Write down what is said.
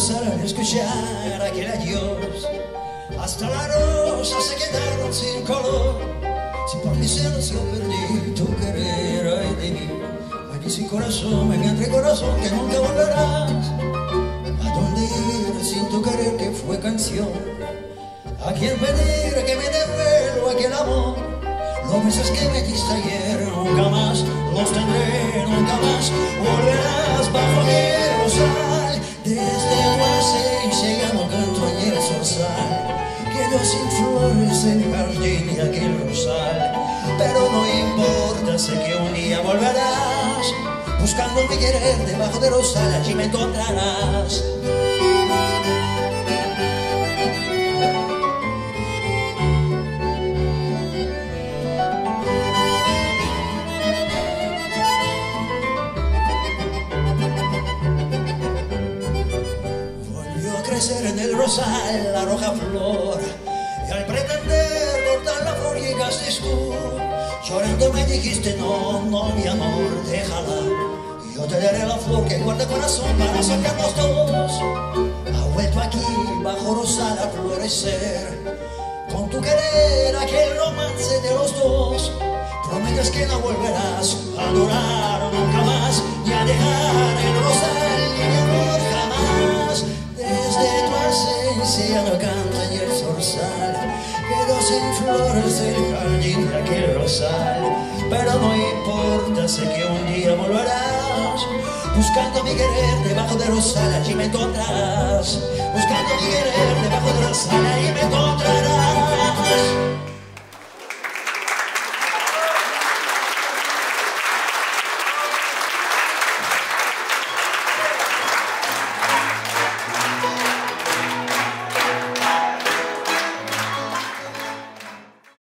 rosal al escuchar aquel adiós. Hasta las rosas se quedaron sin color. Si por mis celos yo perdí tu querer, ay de mí. Ay, dice corazón, me entre corazón que nunca volverás. ¿A dónde ir sin tu querer que fue canción? ¿A quién pedir que me devuelva aquel amor? Los besos que me diste ayer nunca más los tendré, nunca más volverás bajo aquel rosal. Desde tu ausencia ya no canto en el zorzal. Quedó sin flores el jardín y aquel rosal. Pero no importa, sé que un día volverás. Buscando mi querer debajo del rosal, allí me encontrarás. En el rosal la roja flor, y al pretender cortar la flor llegaste tú. Llorando me dijiste no, no mi amor, déjala. Yo te daré la flor que guarda corazón para sacarnos dos. Ha vuelto aquí bajo rosal a florecer. Con tu querer aquel romance de los dos. Prometes que no volverás a adorar nunca más, ni a dejar el rosal ni mi amor jamás. Desde tu ausencia no canta ni el zorzal. Quedó sin flores el jardín de aquel rosal. Pero no importa, sé que un día volverás. Buscando mi querer debajo del rosal, allí me encontrarás. Buscando mi querer debajo del rosal, allí me encontrarás.